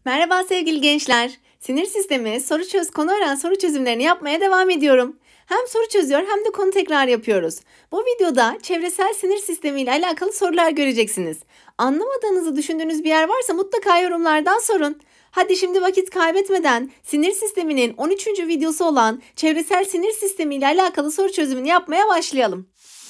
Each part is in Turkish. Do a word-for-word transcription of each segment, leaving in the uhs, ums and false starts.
Merhaba sevgili gençler. Sinir sistemi soru çöz konu öğren soru çözümlerini yapmaya devam ediyorum. Hem soru çözüyor hem de konu tekrar yapıyoruz. Bu videoda çevresel sinir sistemi ile alakalı sorular göreceksiniz. Anlamadığınızı düşündüğünüz bir yer varsa mutlaka yorumlardan sorun. Hadi şimdi vakit kaybetmeden sinir sisteminin on üçüncü videosu olan çevresel sinir sistemi ile alakalı soru çözümünü yapmaya başlayalım.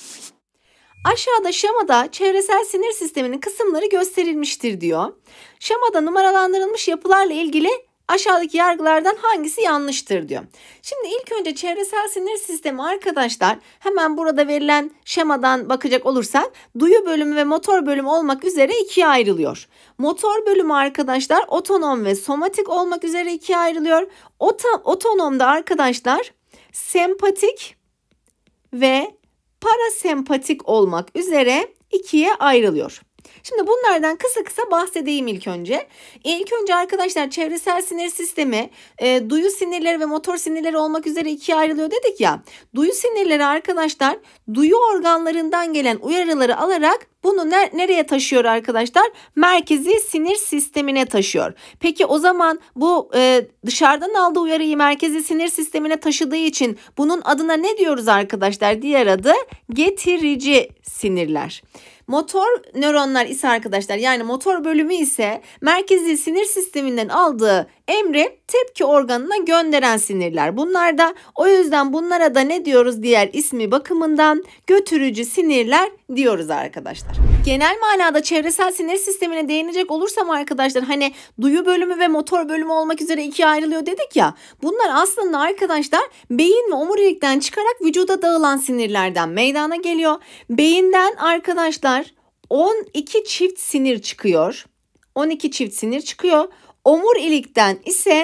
Aşağıda şemada çevresel sinir sisteminin kısımları gösterilmiştir diyor. Şemada numaralandırılmış yapılarla ilgili aşağıdaki yargılardan hangisi yanlıştır diyor. Şimdi ilk önce çevresel sinir sistemi arkadaşlar hemen burada verilen şemadan bakacak olursak duyu bölümü ve motor bölümü olmak üzere ikiye ayrılıyor. Motor bölümü arkadaşlar otonom ve somatik olmak üzere ikiye ayrılıyor. Ota, otonomda arkadaşlar sempatik ve parasempatik olmak üzere ikiye ayrılıyor. Şimdi bunlardan kısa kısa bahsedeyim ilk önce. İlk önce arkadaşlar çevresel sinir sistemi e, duyu sinirleri ve motor sinirleri olmak üzere ikiye ayrılıyor dedik ya. Duyu sinirleri arkadaşlar duyu organlarından gelen uyarıları alarak bunu ne, nereye taşıyor arkadaşlar? Merkezi sinir sistemine taşıyor. Peki o zaman bu e, dışarıdan aldığı uyarıyı merkezi sinir sistemine taşıdığı için bunun adına ne diyoruz arkadaşlar? Diğer adı getirici sinirler. Motor nöronlar ise arkadaşlar yani motor bölümü ise merkezi sinir sisteminden aldığı emri tepki organına gönderen sinirler. Bunlar da o yüzden bunlara da ne diyoruz diğer ismi bakımından? Götürücü sinirler diyoruz arkadaşlar. Genel manada çevresel sinir sistemine değinecek olursam arkadaşlar hani duyu bölümü ve motor bölümü olmak üzere ikiye ayrılıyor dedik ya. Bunlar aslında arkadaşlar beyin ve omurilikten çıkarak vücuda dağılan sinirlerden meydana geliyor. Beyinden arkadaşlar on iki çift sinir çıkıyor. on iki çift sinir çıkıyor. Omurilikten ise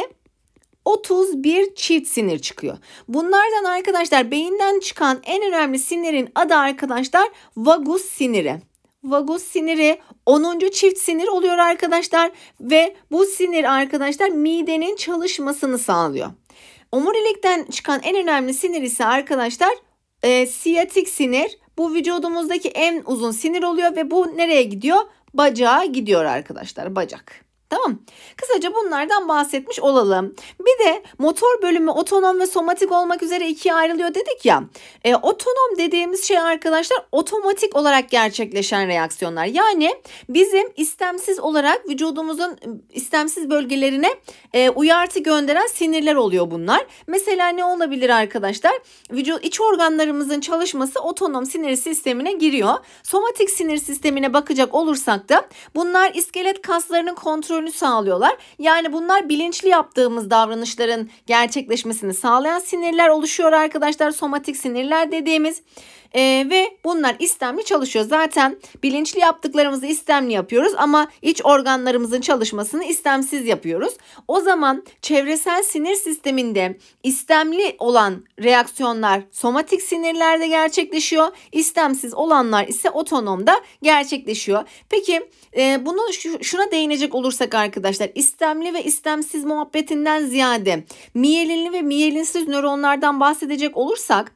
otuz bir çift sinir çıkıyor. Bunlardan arkadaşlar beyinden çıkan en önemli sinirin adı arkadaşlar vagus siniri. Vagus siniri onuncu çift sinir oluyor arkadaşlar ve bu sinir arkadaşlar midenin çalışmasını sağlıyor. Omurilikten çıkan en önemli sinir ise arkadaşlar e, siyatik sinir. Bu vücudumuzdaki en uzun sinir oluyor ve bu nereye gidiyor? Bacağa gidiyor arkadaşlar, bacak. Tamam. Kısaca bunlardan bahsetmiş olalım. Bir de motor bölümü otonom ve somatik olmak üzere ikiye ayrılıyor dedik ya. E, otonom dediğimiz şey arkadaşlar otomatik olarak gerçekleşen reaksiyonlar. Yani bizim istemsiz olarak vücudumuzun istemsiz bölgelerine e, uyartı gönderen sinirler oluyor bunlar. Mesela ne olabilir arkadaşlar? Vücut iç organlarımızın çalışması otonom sinir sistemine giriyor. Somatik sinir sistemine bakacak olursak da bunlar iskelet kaslarının kontrolü sağlıyorlar. Yani bunlar bilinçli yaptığımız davranışların gerçekleşmesini sağlayan sinirler oluşuyor arkadaşlar. Somatik sinirler dediğimiz ee, ve bunlar istemli çalışıyor. Zaten bilinçli yaptıklarımızı istemli yapıyoruz ama iç organlarımızın çalışmasını istemsiz yapıyoruz. O zaman çevresel sinir sisteminde istemli olan reaksiyonlar somatik sinirlerde gerçekleşiyor. İstemsiz olanlar ise otonomda gerçekleşiyor. Peki e, bunu şuna değinecek olursak arkadaşlar istemli ve istemsiz muhabbetinden ziyade miyelinli ve miyelinsiz nöronlardan bahsedecek olursak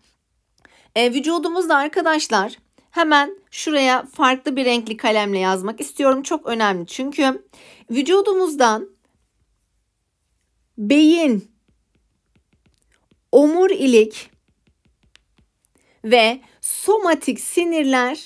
e, vücudumuzda arkadaşlar hemen şuraya farklı bir renkli kalemle yazmak istiyorum. Çok önemli çünkü vücudumuzdan beyin, omurilik ve somatik sinirler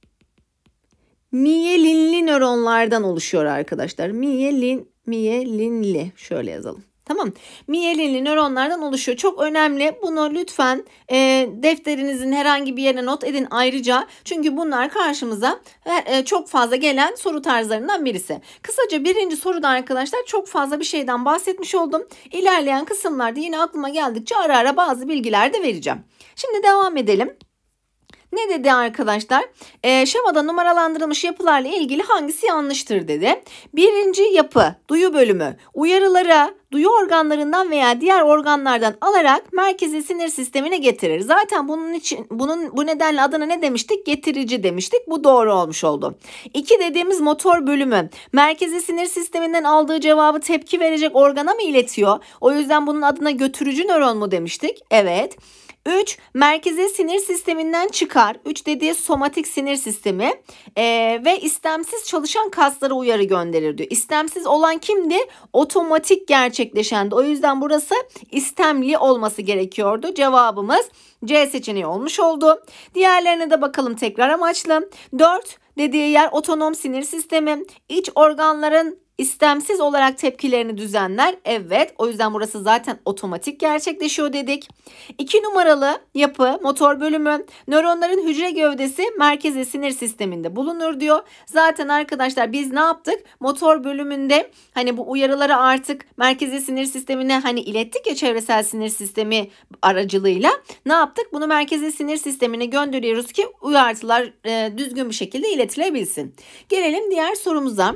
miyelinli nöronlardan oluşuyor arkadaşlar. Miyelin, miyelinli şöyle yazalım. Tamam. Miyelinli nöronlardan oluşuyor. Çok önemli. Bunu lütfen e, defterinizin herhangi bir yerine not edin ayrıca. Çünkü bunlar karşımıza e, çok fazla gelen soru tarzlarından birisi. Kısaca birinci soruda arkadaşlar çok fazla bir şeyden bahsetmiş oldum. İlerleyen kısımlarda yine aklıma geldikçe ara ara bazı bilgiler de vereceğim. Şimdi devam edelim. Ne dedi arkadaşlar? E, şemada numaralandırılmış yapılarla ilgili hangisi yanlıştır dedi. Birinci yapı, duyu bölümü, uyarıları duyu organlarından veya diğer organlardan alarak merkezi sinir sistemine getirir. Zaten bunun için bunun bu nedenle adına ne demiştik? Getirici demiştik. Bu doğru olmuş oldu. İki dediğimiz motor bölümü merkezi sinir sisteminden aldığı cevabı tepki verecek organa mı iletiyor? O yüzden bunun adına götürücü nöron mu demiştik? Evet. üç. Merkezi sinir sisteminden çıkar. üç dediği somatik sinir sistemi ee, ve istemsiz çalışan kaslara uyarı gönderir diyor. İstemsiz olan kimdi? Otomatik gerçekleşendi. O yüzden burası istemli olması gerekiyordu. Cevabımız C seçeneği olmuş oldu. Diğerlerine de bakalım tekrar amaçlı. dört dediği yer otonom sinir sistemi. İç organların istemsiz olarak tepkilerini düzenler. Evet, o yüzden burası zaten otomatik gerçekleşiyor dedik. iki numaralı yapı motor bölümü. Nöronların hücre gövdesi merkezi sinir sisteminde bulunur diyor. Zaten arkadaşlar biz ne yaptık? Motor bölümünde hani bu uyarıları artık merkezi sinir sistemine hani ilettik ya, çevresel sinir sistemi aracılığıyla. Ne yaptık? Bunu merkezi sinir sistemine gönderiyoruz ki uyarılar e, düzgün bir şekilde iletilebilsin. Gelelim diğer sorumuza.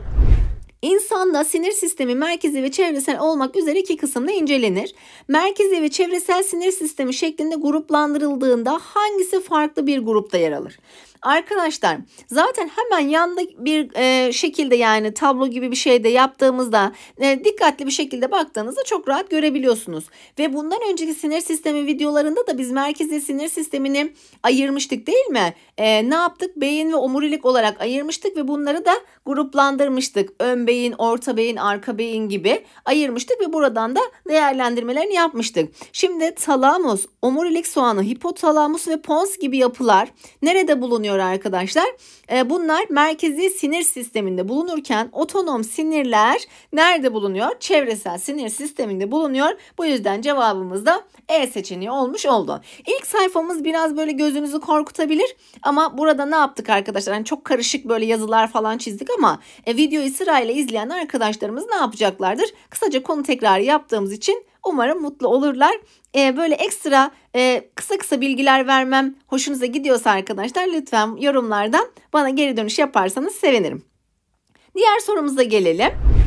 İnsanda sinir sistemi merkezi ve çevresel olmak üzere iki kısımda incelenir. Merkezi ve çevresel sinir sistemi şeklinde gruplandırıldığında hangisi farklı bir grupta yer alır? Arkadaşlar zaten hemen yanda bir e, şekilde, yani tablo gibi bir şey de yaptığımızda e, dikkatli bir şekilde baktığınızda çok rahat görebiliyorsunuz. Ve bundan önceki sinir sistemi videolarında da biz merkezi sinir sistemini ayırmıştık değil mi? E, ne yaptık? Beyin ve omurilik olarak ayırmıştık ve bunları da gruplandırmıştık. Ön beyin, orta beyin, arka beyin gibi ayırmıştık ve buradan da değerlendirmelerini yapmıştık. Şimdi talamus, omurilik soğanı, hipotalamus ve pons gibi yapılar nerede bulunuyor arkadaşlar? Ee, bunlar merkezi sinir sisteminde bulunurken otonom sinirler nerede bulunuyor? Çevresel sinir sisteminde bulunuyor. Bu yüzden cevabımız da E seçeneği olmuş oldu. İlk sayfamız biraz böyle gözünüzü korkutabilir ama burada ne yaptık arkadaşlar? Yani çok karışık böyle yazılar falan çizdik ama e, videoyu sırayla izleyen arkadaşlarımız ne yapacaklardır? Kısaca konu tekrarı yaptığımız için umarım mutlu olurlar. Ee, böyle ekstra e, kısa kısa bilgiler vermem hoşunuza gidiyorsa arkadaşlar lütfen yorumlardan bana geri dönüş yaparsanız sevinirim. Diğer sorumuza gelelim.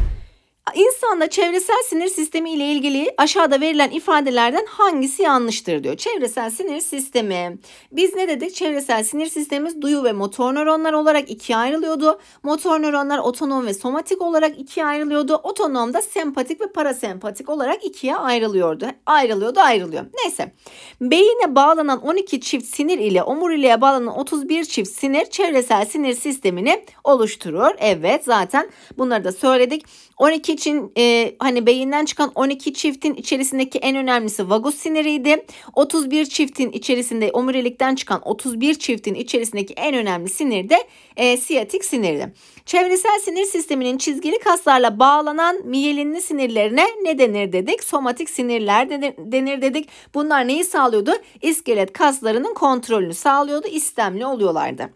İnsanda çevresel sinir sistemi ile ilgili aşağıda verilen ifadelerden hangisi yanlıştır diyor. Çevresel sinir sistemi. Biz ne dedik? Çevresel sinir sistemimiz duyu ve motor nöronlar olarak ikiye ayrılıyordu. Motor nöronlar otonom ve somatik olarak ikiye ayrılıyordu. Otonom da sempatik ve parasempatik olarak ikiye ayrılıyordu. Ayrılıyordu, ayrılıyor. Neyse. Beyine bağlanan on iki çift sinir ile omuriliğe bağlanan otuz bir çift sinir çevresel sinir sistemini oluşturur. Evet, zaten bunları da söyledik. on iki için e, hani beyinden çıkan on iki çiftin içerisindeki en önemlisi vagus siniriydi. otuz bir çiftin içerisinde omurilikten çıkan otuz bir çiftin içerisindeki en önemli sinir de e, siyatik sinirdi. Çevresel sinir sisteminin çizgili kaslarla bağlanan miyelinli sinirlerine ne denir dedik? Somatik sinirler denir, denir dedik. Bunlar neyi sağlıyordu? İskelet kaslarının kontrolünü sağlıyordu. İstemli oluyorlardı.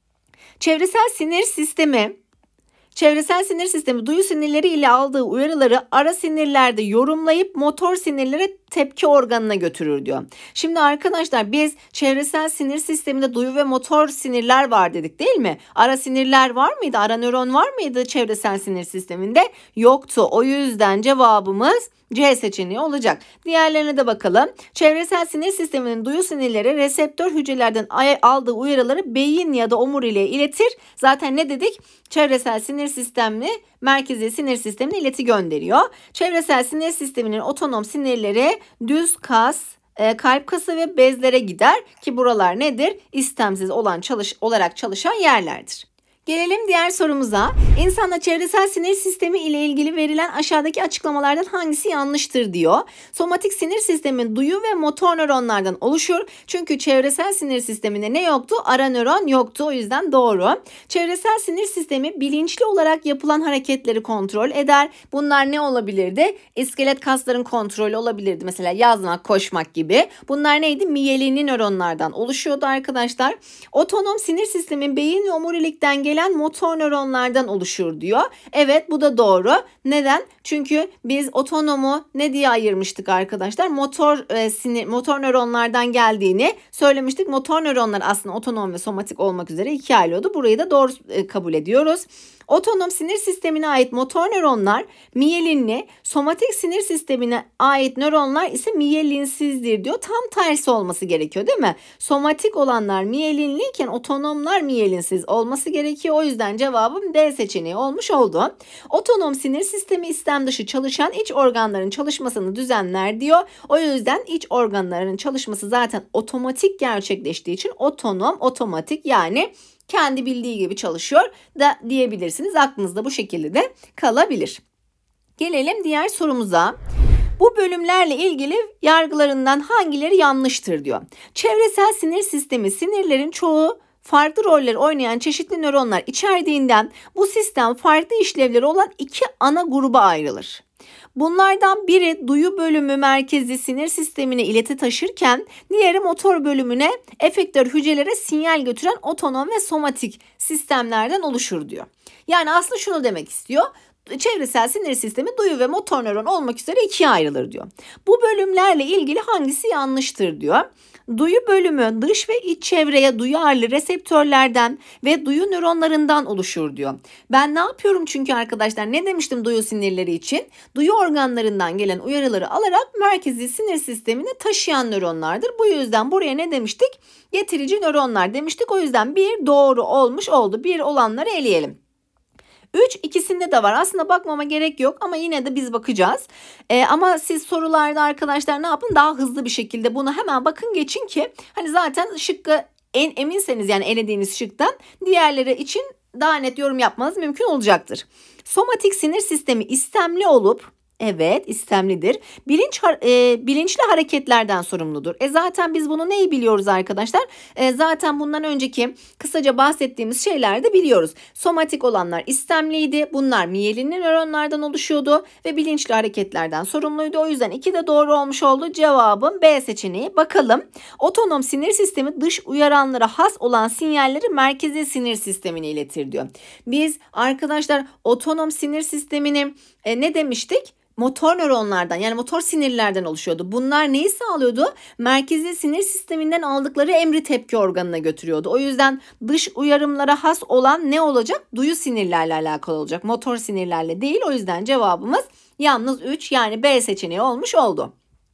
Çevresel sinir sistemi Çevresel sinir sistemi duyu sinirleri ile aldığı uyarıları ara sinirlerde yorumlayıp motor sinirlere tepki organına götürür diyor. Şimdi arkadaşlar biz çevresel sinir sisteminde duyu ve motor sinirler var dedik değil mi? Ara sinirler var mıydı? Ara nöron var mıydı çevresel sinir sisteminde? Yoktu. O yüzden cevabımız C seçeneği olacak. Diğerlerine de bakalım. Çevresel sinir sisteminin duyu sinirleri reseptör hücrelerden aldığı uyarıları beyin ya da omuriliğe iletir. Zaten ne dedik? Çevresel sinir sistemi merkezi sinir sistemine ileti gönderiyor. Çevresel sinir sisteminin otonom sinirleri düz kas, kalp kası ve bezlere gider ki buralar nedir? İstemsiz olan çalış olarak çalışan yerlerdir. Gelelim diğer sorumuza. İnsanda çevresel sinir sistemi ile ilgili verilen aşağıdaki açıklamalardan hangisi yanlıştır diyor. Somatik sinir sistemi duyu ve motor nöronlardan oluşur. Çünkü çevresel sinir sisteminde ne yoktu? Ara nöron yoktu. O yüzden doğru. Çevresel sinir sistemi bilinçli olarak yapılan hareketleri kontrol eder. Bunlar ne olabilirdi? İskelet kasların kontrolü olabilirdi. Mesela yazmak, koşmak gibi. Bunlar neydi? Miyelini nöronlardan oluşuyordu arkadaşlar. Otonom sinir sistemi beyin ve omurilikten gelen gelen motor nöronlardan oluşur diyor. Evet, bu da doğru. Neden? Çünkü biz otonomu ne diye ayırmıştık arkadaşlar? Motor e, sinir, motor nöronlardan geldiğini söylemiştik. Motor nöronlar aslında otonom ve somatik olmak üzere ikiye ayrılıyordu. Burayı da doğru e, kabul ediyoruz. Otonom sinir sistemine ait motor nöronlar miyelinli, somatik sinir sistemine ait nöronlar ise miyelinsizdir diyor. Tam tersi olması gerekiyor değil mi? Somatik olanlar miyelinliyken otonomlar miyelinsiz olması gerekiyor. O yüzden cevabım D seçeneği olmuş oldu. Otonom sinir sistemi istem dışı çalışan iç organların çalışmasını düzenler diyor. O yüzden iç organların çalışması zaten otomatik gerçekleştiği için otonom, otomatik yani kendi bildiği gibi çalışıyor da diyebilirsiniz. Aklınızda bu şekilde de kalabilir. Gelelim diğer sorumuza. Bu bölümlerle ilgili yargılarından hangileri yanlıştır diyor. Çevresel sinir sistemi sinirlerin çoğu farklı roller oynayan çeşitli nöronlar içerdiğinden bu sistem farklı işlevleri olan iki ana gruba ayrılır. Bunlardan biri duyu bölümü merkezi sinir sistemine ileti taşırken diğeri motor bölümüne efektör hücrelere sinyal götüren otonom ve somatik sistemlerden oluşur diyor. Yani aslında şunu demek istiyor. Çevresel sinir sistemi duyu ve motor nöron olmak üzere ikiye ayrılır diyor. Bu bölümlerle ilgili hangisi yanlıştır diyor. Duyu bölümü dış ve iç çevreye duyarlı reseptörlerden ve duyu nöronlarından oluşur diyor. Ben ne yapıyorum çünkü arkadaşlar ne demiştim duyu sinirleri için? Duyu organlarından gelen uyarıları alarak merkezi sinir sistemini taşıyan nöronlardır. Bu yüzden buraya ne demiştik? Getirici nöronlar demiştik. O yüzden bir doğru olmuş oldu. Bir olanları eleyelim. üç ikisinde de var. Aslında bakmama gerek yok ama yine de biz bakacağız. Ee, ama siz sorularda arkadaşlar ne yapın? Daha hızlı bir şekilde bunu hemen bakın geçin ki hani zaten şıkkı en eminseniz yani elediğiniz şıktan diğerleri için daha net yorum yapmanız mümkün olacaktır. Somatik sinir sistemi istemli olup evet istemlidir. Bilinç e, bilinçli hareketlerden sorumludur. E zaten biz bunu neyi biliyoruz arkadaşlar? E zaten bundan önceki kısaca bahsettiğimiz şeyler de biliyoruz. Somatik olanlar istemliydi. Bunlar miyelinli nöronlardan oluşuyordu ve bilinçli hareketlerden sorumluydu. O yüzden iki de doğru olmuş oldu. Cevabım B seçeneği. Bakalım. Otonom sinir sistemi dış uyaranlara has olan sinyalleri merkezi sinir sistemine iletir diyor. Biz arkadaşlar otonom sinir sistemini e, ne demiştik? Motor nöronlardan yani motor sinirlerden oluşuyordu. Bunlar neyi sağlıyordu? Merkezi sinir sisteminden aldıkları emri tepki organına götürüyordu. O yüzden dış uyarımlara has olan ne olacak? Duyu sinirlerle alakalı olacak. Motor sinirlerle değil. O yüzden cevabımız yalnız üç yani B seçeneği olmuş oldu.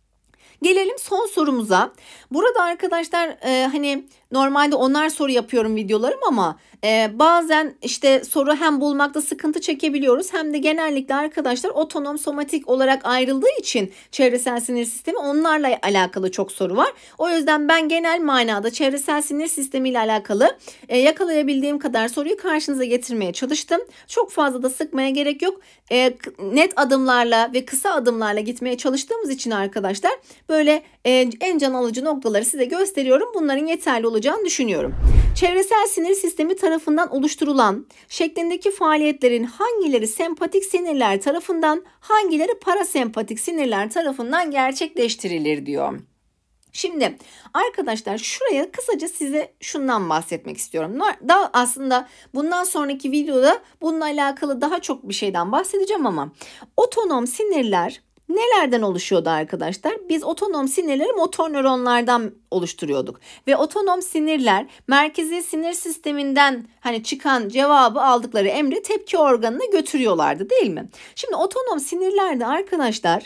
Gelelim son sorumuza. Burada arkadaşlar e, hani normalde onar soru yapıyorum videolarım ama e, bazen işte soru hem bulmakta sıkıntı çekebiliyoruz hem de genellikle arkadaşlar otonom somatik olarak ayrıldığı için çevresel sinir sistemi onlarla alakalı çok soru var. O yüzden ben genel manada çevresel sinir sistemi ile alakalı e, yakalayabildiğim kadar soruyu karşınıza getirmeye çalıştım. Çok fazla da sıkmaya gerek yok. E, net adımlarla ve kısa adımlarla gitmeye çalıştığımız için arkadaşlar böyle e, en can alıcı noktaları size gösteriyorum. Bunların yeterli olacağını düşünüyorum. Çevresel sinir sistemi tarafından oluşturulan şeklindeki faaliyetlerin hangileri sempatik sinirler tarafından, hangileri parasempatik sinirler tarafından gerçekleştirilir diyor. Şimdi arkadaşlar şuraya kısaca size şundan bahsetmek istiyorum. Daha aslında bundan sonraki videoda bununla alakalı daha çok bir şeyden bahsedeceğim ama otonom sinirler nelerden oluşuyordu arkadaşlar? Biz otonom sinirleri motor nöronlardan oluşturuyorduk. Ve otonom sinirler merkezi sinir sisteminden hani çıkan cevabı aldıkları emri tepki organına götürüyorlardı değil mi? Şimdi otonom sinirlerde arkadaşlar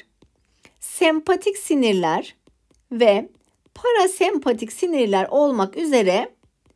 sempatik sinirler ve parasempatik sinirler olmak üzere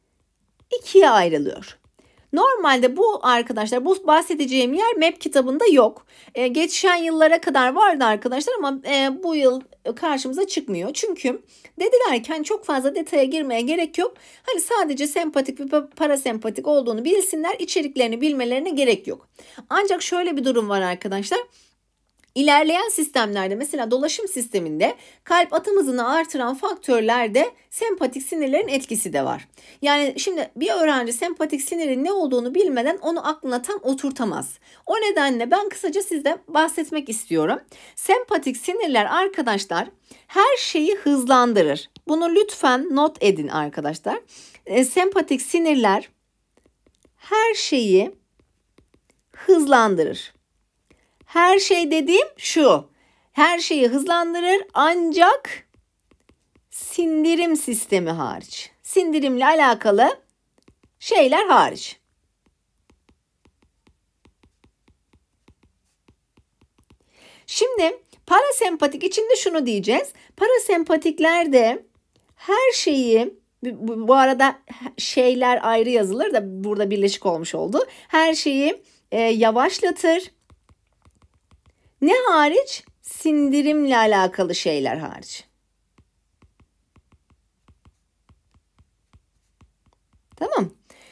ikiye ayrılıyor. Normalde bu arkadaşlar bu bahsedeceğim yer M E P kitabında yok. Ee, geçen yıllara kadar vardı arkadaşlar ama e, bu yıl karşımıza çıkmıyor. Çünkü dediler ki hani çok fazla detaya girmeye gerek yok. Hani sadece sempatik ve parasempatik olduğunu bilsinler, içeriklerini bilmelerine gerek yok. Ancak şöyle bir durum var arkadaşlar. İlerleyen sistemlerde mesela dolaşım sisteminde kalp atım hızını artıran faktörlerde sempatik sinirlerin etkisi de var. Yani şimdi bir öğrenci sempatik sinirin ne olduğunu bilmeden onu aklına tam oturtamaz. O nedenle ben kısaca size bahsetmek istiyorum. Sempatik sinirler arkadaşlar her şeyi hızlandırır. Bunu lütfen not edin arkadaşlar. E, sempatik sinirler her şeyi hızlandırır. Her şey dediğim şu, her şeyi hızlandırır ancak sindirim sistemi hariç. Sindirimle alakalı şeyler hariç. Şimdi parasempatik için de şunu diyeceğiz. Parasempatiklerde her şeyi, bu, bu arada şeyler ayrı yazılır da burada birleşik olmuş oldu. Her şeyi e, yavaşlatır. Ne hariç? Sindirimle alakalı şeyler hariç. Tamam.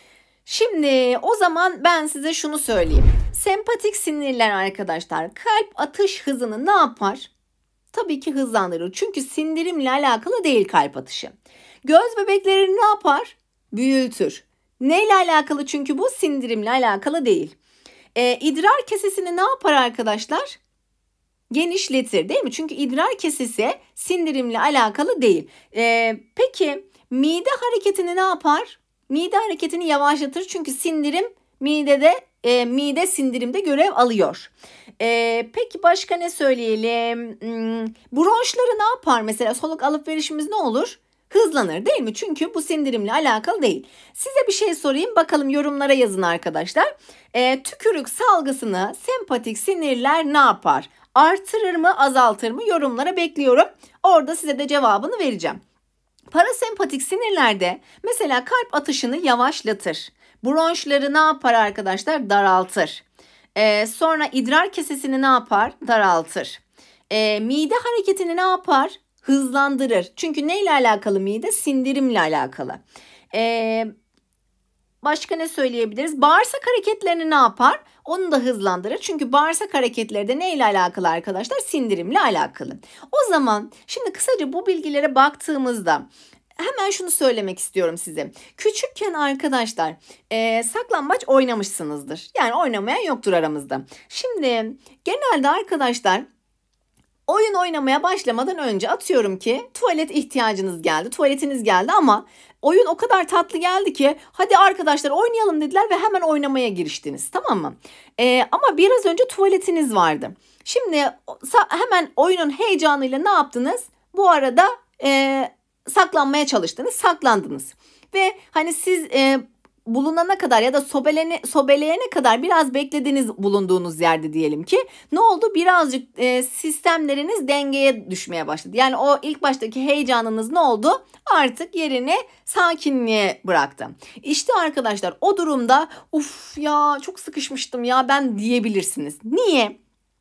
Şimdi o zaman ben size şunu söyleyeyim. Sempatik sinirler arkadaşlar kalp atış hızını ne yapar? Tabii ki hızlandırır. Çünkü sindirimle alakalı değil kalp atışı. Göz bebeklerini ne yapar? Büyütür. Neyle alakalı? Çünkü bu sindirimle alakalı değil. Ee, idrar kesesini ne yapar arkadaşlar? Genişletir değil mi? Çünkü idrar kesesi sindirimle alakalı değil. Ee, peki mide hareketini ne yapar? Mide hareketini yavaşlatır çünkü sindirim midede e, mide sindirimde görev alıyor. E, peki başka ne söyleyelim? Hmm, bronşları ne yapar mesela? Soluk alıp verişimiz ne olur? Hızlanır değil mi? Çünkü bu sindirimle alakalı değil. Size bir şey sorayım bakalım yorumlara yazın arkadaşlar. E, tükürük salgısını sempatik sinirler ne yapar? Artırır mı, azaltır mı? Yorumlara bekliyorum. Orada size de cevabını vereceğim. Parasempatik sinirlerde mesela kalp atışını yavaşlatır. Bronşları ne yapar arkadaşlar? Daraltır. Ee, sonra idrar kesesini ne yapar? Daraltır. Ee, mide hareketini ne yapar? Hızlandırır. Çünkü neyle alakalı mide? Sindirimle alakalı. Ee, başka ne söyleyebiliriz? Bağırsak hareketlerini ne yapar? Onu da hızlandırır. Çünkü bağırsak hareketleri de neyle alakalı arkadaşlar? Sindirimle alakalı. O zaman şimdi kısaca bu bilgilere baktığımızda hemen şunu söylemek istiyorum size. Küçükken arkadaşlar e, saklambaç oynamışsınızdır. Yani oynamayan yoktur aramızda. Şimdi genelde arkadaşlar oyun oynamaya başlamadan önce atıyorum ki tuvalet ihtiyacınız geldi. Tuvaletiniz geldi ama oyun o kadar tatlı geldi ki hadi arkadaşlar oynayalım dediler ve hemen oynamaya giriştiniz, tamam mı? Ee, ama biraz önce tuvaletiniz vardı. Şimdi hemen oyunun heyecanıyla ne yaptınız? Bu arada e, saklanmaya çalıştınız, saklandınız. Ve hani siz e, bulunana kadar ya da sobelene, sobeleyene kadar biraz beklediniz bulunduğunuz yerde diyelim ki. Ne oldu? Birazcık e, sistemleriniz dengeye düşmeye başladı. Yani o ilk baştaki heyecanınız ne oldu? Artık yerini sakinliğe bıraktı. İşte arkadaşlar o durumda uf ya çok sıkışmıştım ya ben diyebilirsiniz. Niye?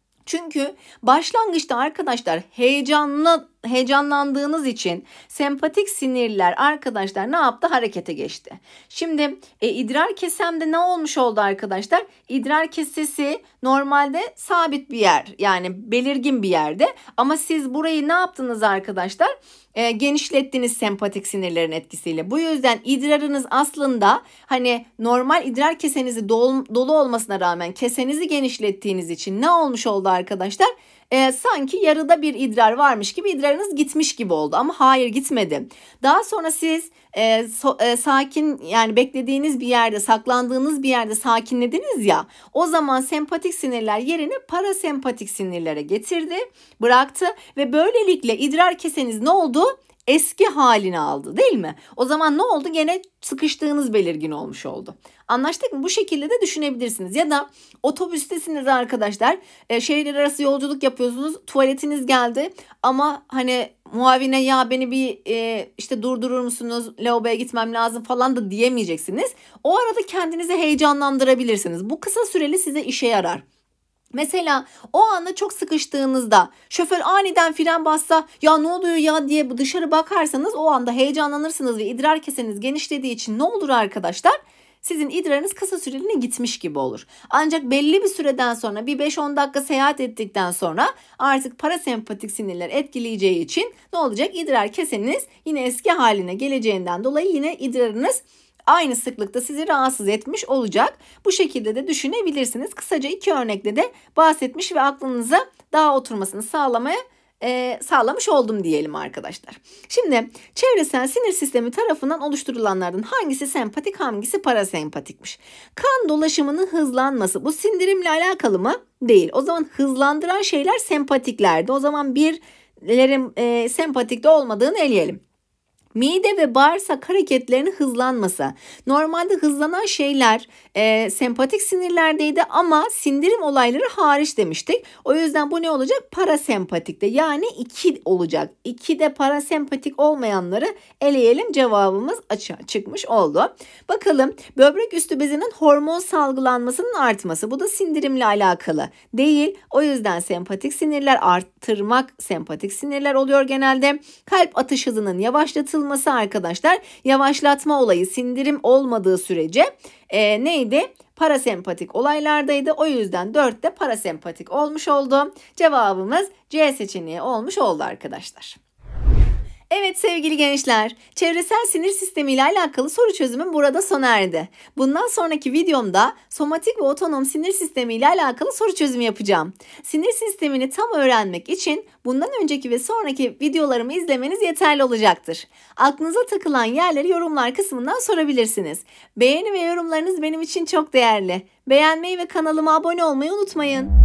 Çünkü başlangıçta arkadaşlar heyecanlı heyecanlandığınız için sempatik sinirler arkadaşlar ne yaptı? Harekete geçti. Şimdi e, idrar kesemde ne olmuş oldu arkadaşlar? İdrar kesesi normalde sabit bir yer, yani belirgin bir yerde ama siz burayı ne yaptınız arkadaşlar? E, genişlettiniz sempatik sinirlerin etkisiyle. Bu yüzden idrarınız aslında hani normal idrar kesenizi dolu, dolu olmasına rağmen kesenizi genişlettiğiniz için ne olmuş oldu arkadaşlar? E, sanki yarıda bir idrar varmış gibi idrarınız gitmiş gibi oldu ama hayır gitmedi. Daha sonra siz e, so, e, sakin yani beklediğiniz bir yerde, saklandığınız bir yerde sakinlediniz ya, o zaman sempatik sinirler yerini parasempatik sinirlere getirdi, bıraktı ve böylelikle idrar keseniz ne oldu? Eski halini aldı değil mi? O zaman ne oldu? Gene sıkıştığınız belirgin olmuş oldu. Anlaştık mı? Bu şekilde de düşünebilirsiniz. Ya da otobüstesiniz arkadaşlar. E, şehirler arası yolculuk yapıyorsunuz. Tuvaletiniz geldi ama hani muavine ya beni bir e, işte durdurur musunuz? Lavaboya gitmem lazım falan da diyemeyeceksiniz. O arada kendinizi heyecanlandırabilirsiniz. Bu kısa süreli size işe yarar. Mesela o anda çok sıkıştığınızda şoför aniden fren bassa ya ne oluyor ya diye dışarı bakarsanız o anda heyecanlanırsınız ve idrar keseniz genişlediği için ne olur arkadaşlar? Sizin idrarınız kısa süreliğine gitmiş gibi olur. Ancak belli bir süreden sonra bir beş on dakika seyahat ettikten sonra artık parasempatik sinirler etkileyeceği için ne olacak? İdrar keseniz yine eski haline geleceğinden dolayı yine idrarınız aynı sıklıkta sizi rahatsız etmiş olacak. Bu şekilde de düşünebilirsiniz. Kısaca iki örnekle de bahsetmiş ve aklınıza daha oturmasını sağlamaya e, sağlamış oldum diyelim arkadaşlar. Şimdi çevresel sinir sistemi tarafından oluşturulanlardan hangisi sempatik, hangisi parasempatikmiş? Kan dolaşımının hızlanması bu sindirimle alakalı mı? Değil. O zaman hızlandıran şeyler sempatiklerdi. O zaman birlerin e, sempatikte olmadığını eleyelim. Mide ve bağırsak hareketlerinin hızlanması. Normalde hızlanan şeyler e, sempatik sinirlerdeydi ama sindirim olayları hariç demiştik. O yüzden bu ne olacak? Parasempatikte, yani iki olacak. ikide parasempatik olmayanları eleyelim, cevabımız açığa çıkmış oldu. Bakalım, böbrek üstü bezinin hormon salgılanmasının artması. Bu da sindirimle alakalı değil. O yüzden sempatik sinirler, arttırmak sempatik sinirler oluyor genelde. Kalp atış hızının yavaşlatılması arkadaşlar, yavaşlatma olayı sindirim olmadığı sürece e, neydi? Parasempatik olaylardaydı. O yüzden dörtte parasempatik olmuş oldu. Cevabımız C seçeneği olmuş oldu arkadaşlar. Evet sevgili gençler, çevresel sinir sistemi ile alakalı soru çözümüm burada sona erdi. Bundan sonraki videomda somatik ve otonom sinir sistemi ile alakalı soru çözümü yapacağım. Sinir sistemini tam öğrenmek için bundan önceki ve sonraki videolarımı izlemeniz yeterli olacaktır. Aklınıza takılan yerleri yorumlar kısmından sorabilirsiniz. Beğeni ve yorumlarınız benim için çok değerli. Beğenmeyi ve kanalıma abone olmayı unutmayın.